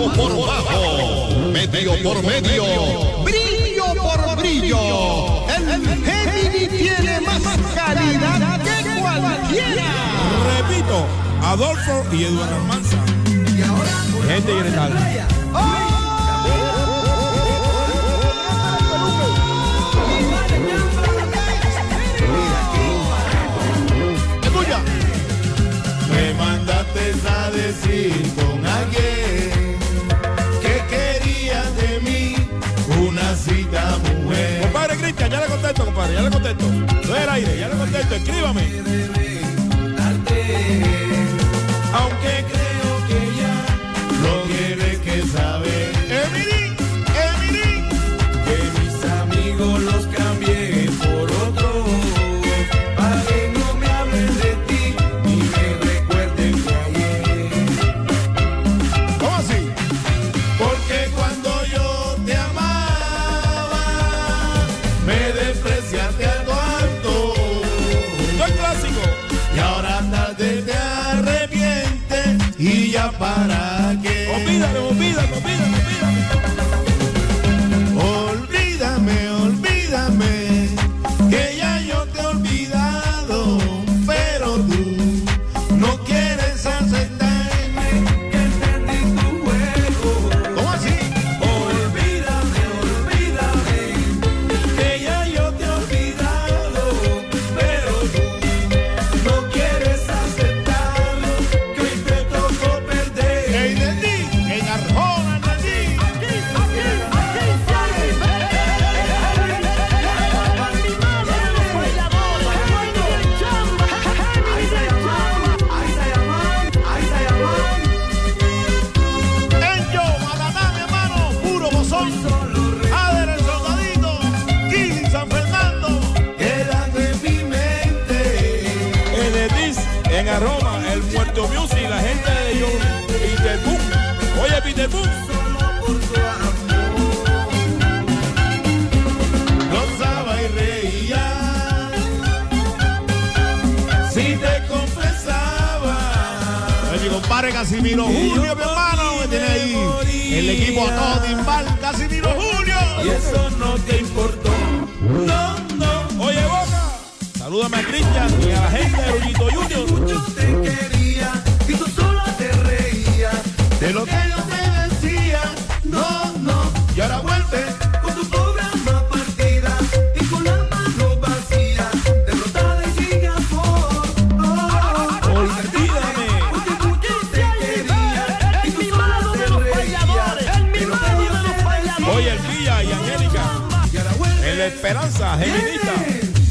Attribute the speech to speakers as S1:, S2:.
S1: bajo por bajo, medio por medio, brillo por brillo. El Gemini tiene más calidad que cualquiera.
S2: Repito, Adolfo y Eduardo Almanza.
S3: Y ahora,
S2: gente general.
S4: Me mandaste a decir con alguien que querías de mí una cita, mujer.
S2: Compadre Cristian, ya le contesto, compadre, ya le contesto. No es el aire, ya le contesto, escríbame.
S4: Aunque creo que ya lo tienes que saber.
S2: Emily,
S4: que mis amigos los cambié por otro, para que no me hablen de ti ni me recuerden de ayer.
S2: ¿cómo así?
S4: Porque cuando yo te amaba, me despreciaste algo alto.
S2: No es clásico.
S4: Y ahora tarde te arrepientes y ya para qué.
S2: Olvídame.
S4: Olvídame, que ya yo te he olvidado, pero tú no quieres aceptarme, que entendí tu juego.
S2: ¿Cómo así?
S4: Olvídame, que ya yo te he olvidado, pero tú no quieres aceptarlo, que hoy te tocó perder.
S2: Entendí, en Arjona, entendí. Encho, Mataná, mi hermano, puro bozón. Ader, el soldadito, Kili, San Fernando.
S4: Quedan en mi mente.
S2: En Edis, en Aroma, el Puerto Music, la gente de Peter Boom. Oye, Peter Boom.
S4: Gozaba y reía, si te confesaba.
S2: Mi compadre Casimiro Julio, mi hermano, que tiene ahí el equipo a todo timbal, Casimiro Julio.
S4: Y eso no te importó. No.
S2: Oye, Boca, salúdame a Cristian y a la gente de Lullito Junior.
S4: Mucho te quería y tú solo te reías de lo que yo te decía. No. Y ahora vuelve con tu programa partida y con la mano vacía, derrotada y sin amor.
S2: Olvídame.
S4: Porque mucho te quería y tú solo te reías de lo que yo te decía.
S2: Oye, el Villa y Angélica,
S4: Y ahora vuelve
S2: en la Esperanza, Geminista.